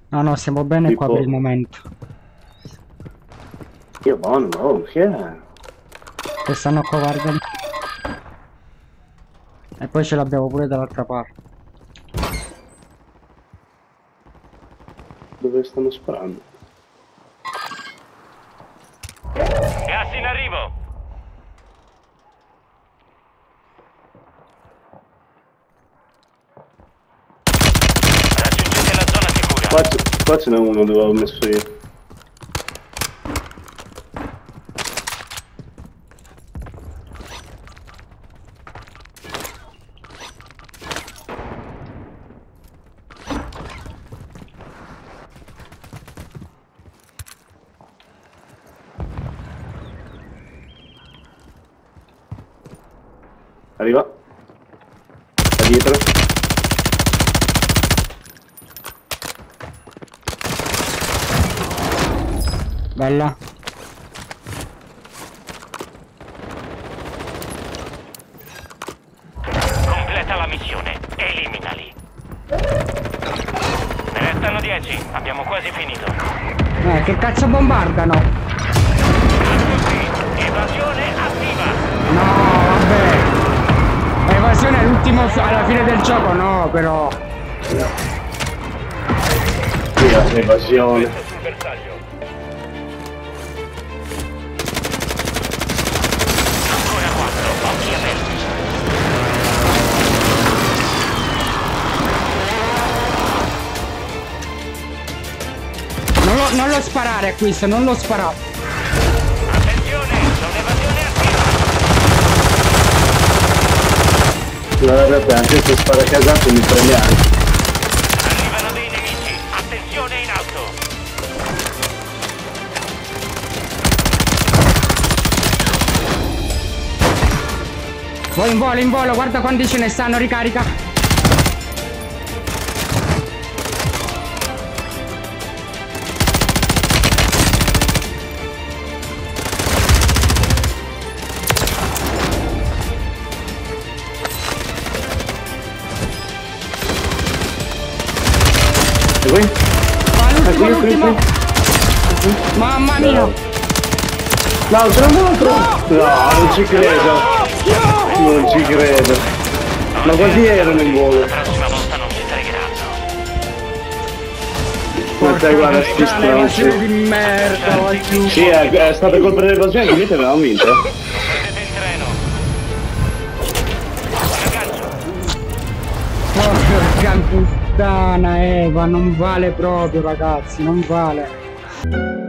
No, no, stiamo bene qua Tipo- per il momento. Io buono, oh, che è? Che stanno qua, guardali. E poi ce l'abbiamo pure dall'altra parte. Dove stanno sparando? Gas in arrivo! Raggiungete la zona sicura. Qua ce n'è uno dove avevo messo io. Arriva. Da dietro. Bella. Completa la missione. Eliminali. Ne restano 10. Abbiamo quasi finito. Che cazzo bombardano? Così. Evasione attiva. No, vabbè. Evasione è l'ultimo alla fine del gioco, no, però. Via, evasione. Sul bersaglio. Ancora 4. Occhi aperti. Non lo sparare a questo, non lo sparare. Attenzione, sono evasione attiva. Guardate, anche se spara casato mi prende anche. Arrivano dei nemici. Attenzione in alto. Vai in volo, guarda quanti ce ne stanno, ricarica. E qui? Va l'ultimo. Mamma mia. L'altro! No, non ci credo. Non ci credo. Ma quanti erano in volo? La prossima volta non ci fregheranno. Guarda, guarda, sti stronzi. Di merda, oggi. Sì, è stata colpa dell'evasione che invece avevamo vinto. Prendete il treno. Ragazzo, Porca puttana, Eva, non vale proprio, ragazzi, non vale.